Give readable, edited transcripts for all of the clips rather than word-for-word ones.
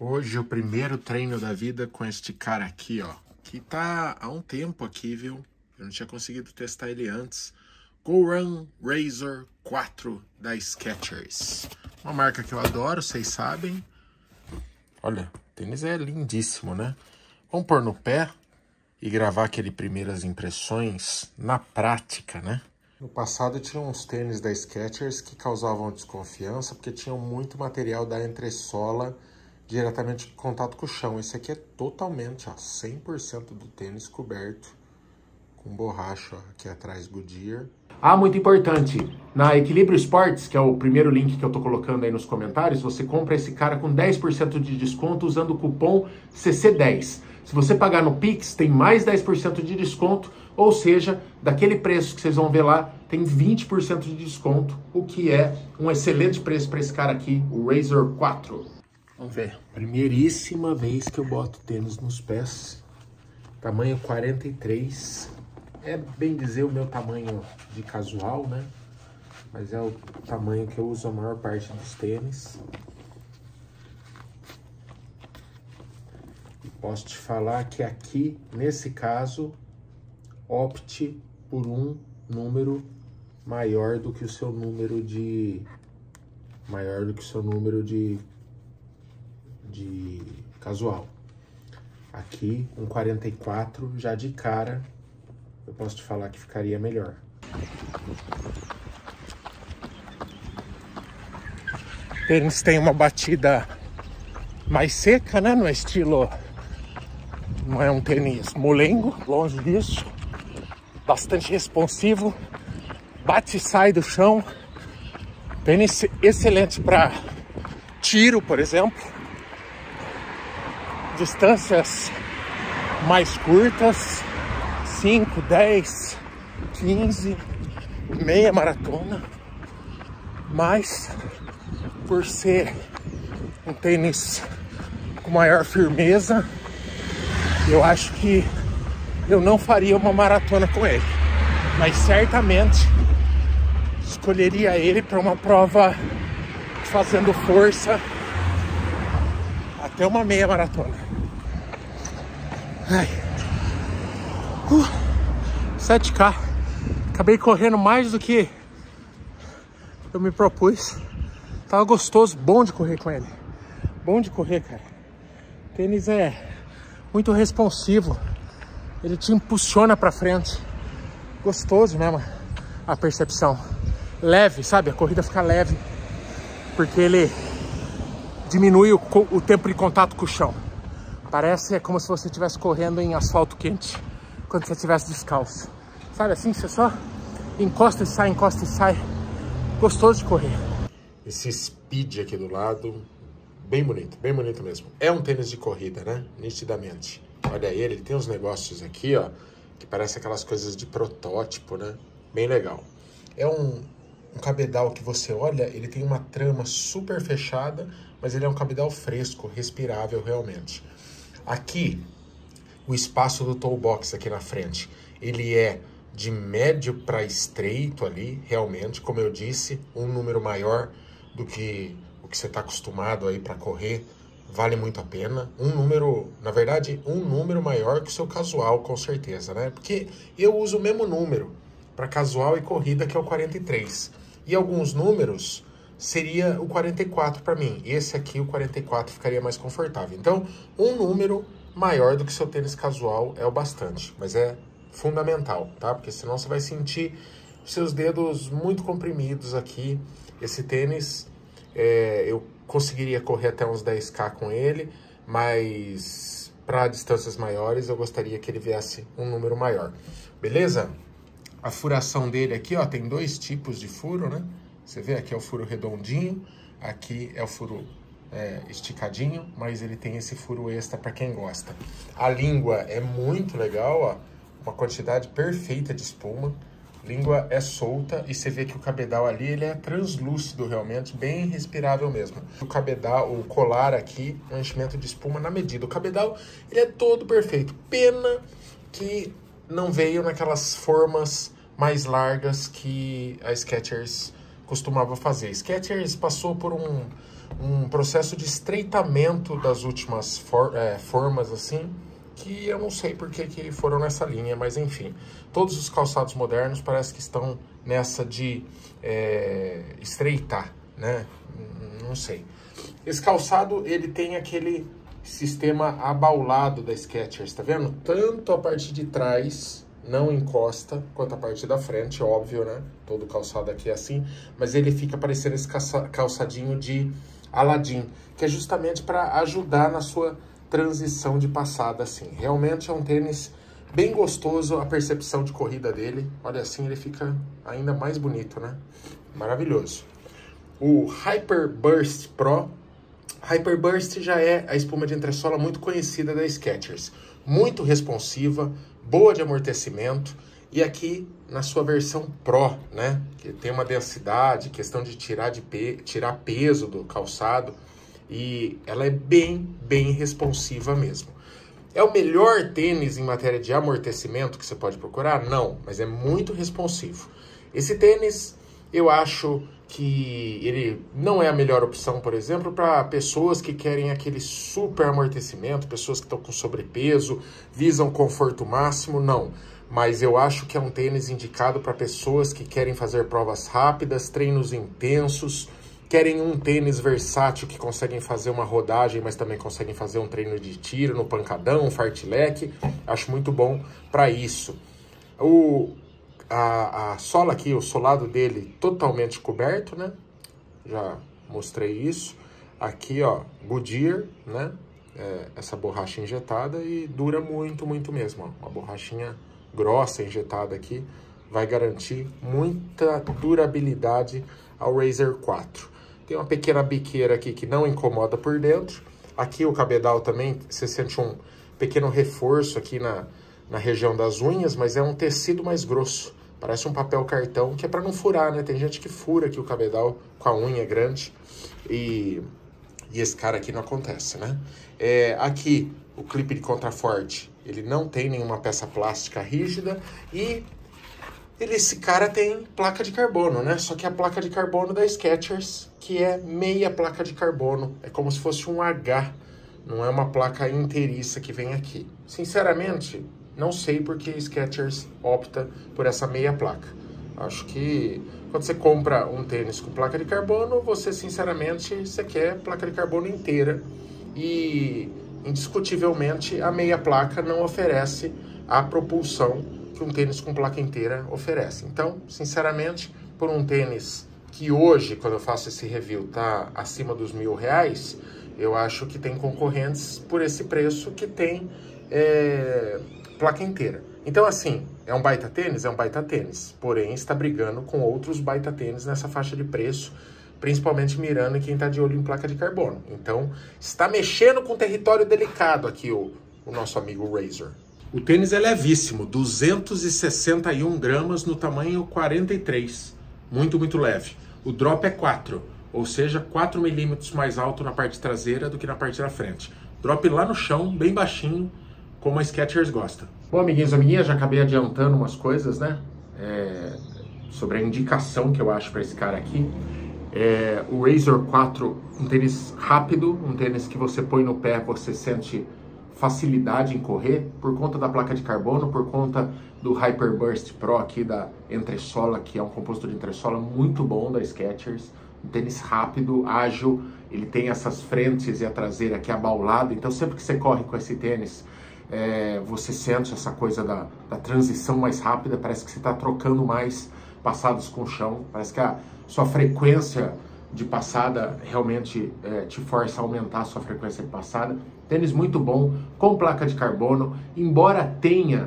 Hoje o primeiro treino da vida com este cara aqui, ó. Que tá há um tempo aqui, viu? Eu não tinha conseguido testar ele antes. GoRun Razor 4 da Skechers. Uma marca que eu adoro, vocês sabem. Olha, o tênis é lindíssimo, né? Vamos pôr no pé e gravar aquele primeiras impressões na prática, né? No passado tinha uns tênis da Skechers que causavam desconfiança porque tinham muito material da entressola diretamente em contato com o chão. Esse aqui é totalmente, ó, 100% do tênis coberto com borracha, ó, aqui atrás Goodyear. Ah, muito importante, na Equilíbrio Sports, que é o primeiro link que eu tô colocando aí nos comentários, você compra esse cara com 10% de desconto usando o cupom CC10. Se você pagar no Pix, tem mais 10% de desconto, ou seja, daquele preço que vocês vão ver lá, tem 20% de desconto, o que é um excelente preço para esse cara aqui, o Razor 4. Vamos ver. Primeiríssima vez que eu boto tênis nos pés, tamanho 43. É bem dizer o meu tamanho de casual, né? Mas é o tamanho que eu uso a maior parte dos tênis. E posso te falar que aqui, nesse caso, opte por um número maior do que o seu número de... casual. Aqui, um 44, já de cara, eu posso te falar que ficaria melhor. O tênis tem uma batida mais seca, né? No estilo... Não é um tênis molengo, longe disso. Bastante responsivo. Bate e sai do chão. Tênis excelente para tiro, por exemplo. Distâncias mais curtas. 5, 10, 15, meia maratona. Mas, por ser um tênis com maior firmeza, eu acho que eu não faria uma maratona com ele. Mas certamente escolheria ele para uma prova fazendo força até uma meia maratona. Ai. 7K. Acabei correndo mais do que eu me propus. Tava gostoso, bom de correr com ele. Bom de correr, cara. O tênis é muito responsivo. Ele te impulsiona pra frente. Gostoso mesmo a percepção. Leve, sabe? A corrida fica leve. Porque ele diminui o tempo de contato com o chão. Parece como se você estivesse correndo em asfalto quente quando você estivesse descalço. Sabe assim? Você só encosta e sai, encosta e sai. Gostoso de correr. Esse Speed aqui do lado, bem bonito mesmo. É um tênis de corrida, né? Nitidamente. Olha ele tem uns negócios aqui, ó, que parece aquelas coisas de protótipo, né? Bem legal. É um cabedal que você olha, ele tem uma trama super fechada, mas ele é um cabedal fresco, respirável realmente. Aqui, o espaço do toe box aqui na frente, ele é de médio para estreito ali, realmente, como eu disse, um número maior do que o que você está acostumado aí para correr, vale muito a pena. Um número, na verdade, um número maior que o seu casual, com certeza, né? Porque eu uso o mesmo número para casual e corrida, que é o 43. E alguns números seria o 44 para mim. Esse aqui, o 44, ficaria mais confortável. Então, um número maior do que seu tênis casual é o bastante, mas é fundamental, tá? Porque senão você vai sentir seus dedos muito comprimidos aqui. Esse tênis, eu conseguiria correr até uns 10K com ele, mas para distâncias maiores eu gostaria que ele viesse um número maior. Beleza? A furação dele aqui, ó, tem dois tipos de furo, né? Você vê, aqui é o furo redondinho, aqui é o furo esticadinho, mas ele tem esse furo extra para quem gosta. A língua é muito legal, ó, uma quantidade perfeita de espuma. Língua é solta e você vê que o cabedal ali, ele é translúcido realmente, bem respirável mesmo. O cabedal, o colar aqui, é um enchimento de espuma na medida. O cabedal, ele é todo perfeito. Pena que não veio naquelas formas mais largas que a Skechers costumava fazer. Skechers passou por um processo de estreitamento das últimas formas, assim, que eu não sei por que foram nessa linha, mas enfim. Todos os calçados modernos parece que estão nessa de estreitar, né? Não sei. Esse calçado, ele tem aquele sistema abaulado da Skechers, tá vendo? Tanto a parte de trás não encosta, quanto a parte da frente, óbvio, né? Todo calçado aqui é assim, mas ele fica parecendo esse calçadinho de Aladdin, que é justamente para ajudar na sua transição de passada, assim. Realmente é um tênis bem gostoso, a percepção de corrida dele. Olha, assim ele fica ainda mais bonito, né? Maravilhoso. O Hyper Burst Pro. Hyper Burst já é a espuma de entressola muito conhecida da Skechers. Muito responsiva, boa de amortecimento. E aqui na sua versão Pro, né? Que tem uma densidade, questão de tirar peso do calçado. E ela é bem responsiva mesmo. É o melhor tênis em matéria de amortecimento que você pode procurar? Não, mas é muito responsivo. Esse tênis, eu acho que ele não é a melhor opção, por exemplo, para pessoas que querem aquele super amortecimento, pessoas que estão com sobrepeso, visam conforto máximo, não. Mas eu acho que é um tênis indicado para pessoas que querem fazer provas rápidas, treinos intensos, querem um tênis versátil que conseguem fazer uma rodagem, mas também conseguem fazer um treino de tiro no pancadão, um fartlek. Acho muito bom para isso. A sola aqui, o solado dele totalmente coberto, né? Já mostrei isso. Aqui, ó, Goodyear, né? Essa borracha injetada e dura muito mesmo, ó. Uma borrachinha grossa injetada aqui vai garantir muita durabilidade ao Razor 4. Tem uma pequena biqueira aqui que não incomoda por dentro. Aqui o cabedal também, você sente um pequeno reforço aqui na região das unhas, mas é um tecido mais grosso. Parece um papel cartão, que é para não furar, né? Tem gente que fura aqui o cabedal com a unha grande. E esse cara aqui não acontece, né? Aqui, o clipe de contraforte, ele não tem nenhuma peça plástica rígida. E esse cara tem placa de carbono, né? Só que a placa de carbono da Skechers, que é meia placa de carbono. É como se fosse um H, não é uma placa inteiriça que vem aqui. Sinceramente, não sei porque a Skechers opta por essa meia placa. Acho que quando você compra um tênis com placa de carbono, você, sinceramente, você quer placa de carbono inteira. E, indiscutivelmente, a meia placa não oferece a propulsão que um tênis com placa inteira oferece. Então, sinceramente, por um tênis que hoje, quando eu faço esse review, tá acima dos R$1.000, eu acho que tem concorrentes por esse preço que tem placa inteira. Então, assim, é um baita tênis? É um baita tênis. Porém, está brigando com outros baita tênis nessa faixa de preço, principalmente mirando em quem está de olho em placa de carbono. Então, está mexendo com território delicado aqui o nosso amigo Razor. O tênis é levíssimo, 261 gramas no tamanho 43. Muito leve. O drop é 4, ou seja, 4 milímetros mais alto na parte traseira do que na parte da frente. Drop lá no chão, bem baixinho, como a Skechers gosta. Bom, amiguinhos e amiguinhas, já acabei adiantando umas coisas, né? Sobre a indicação que eu acho para esse cara aqui. O Razor 4, um tênis rápido, um tênis que você põe no pé, você sente facilidade em correr, por conta da placa de carbono, por conta do Hyper Burst Pro aqui da entressola, que é um composto de entressola muito bom da Skechers. Um tênis rápido, ágil, ele tem essas frentes e a traseira aqui abaulada, então sempre que você corre com esse tênis, você sente essa coisa da transição mais rápida, parece que você está trocando mais passadas com o chão, parece que a sua frequência de passada realmente te força a aumentar a sua frequência de passada. Tênis muito bom, com placa de carbono, embora tenha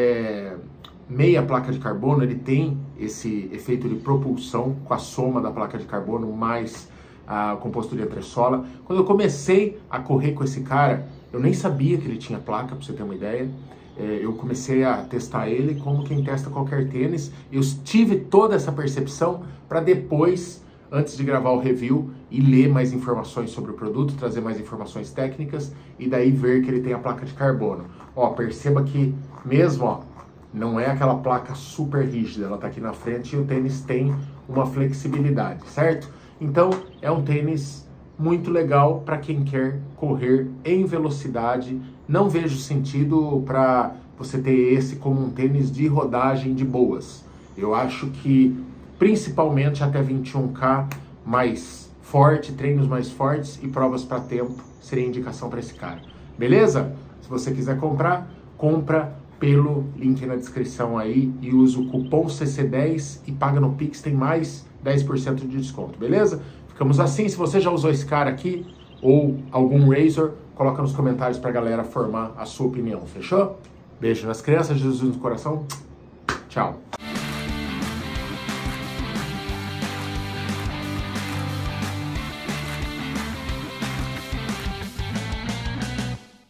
meia placa de carbono, ele tem esse efeito de propulsão com a soma da placa de carbono mais o composto de entressola. Quando eu comecei a correr com esse cara, eu nem sabia que ele tinha placa, para você ter uma ideia. Eu comecei a testar ele como quem testa qualquer tênis. Eu tive toda essa percepção para depois, antes de gravar o review, e ler mais informações sobre o produto, trazer mais informações técnicas e daí ver que ele tem a placa de carbono. Ó, perceba que mesmo, ó, não é aquela placa super rígida, ela tá aqui na frente e o tênis tem uma flexibilidade, certo? Então, é um tênis muito legal para quem quer correr em velocidade. Não vejo sentido para você ter esse como um tênis de rodagem de boas. Eu acho que principalmente até 21K mais forte, treinos mais fortes e provas para tempo seria indicação para esse cara. Beleza? Se você quiser comprar, compra pelo link na descrição aí e usa o cupom CC10 e paga no Pix, tem mais 10% de desconto, beleza? Ficamos assim. Se você já usou esse cara aqui ou algum Razor, coloca nos comentários pra galera formar a sua opinião, fechou? Beijo nas crianças, Jesus no coração. Tchau.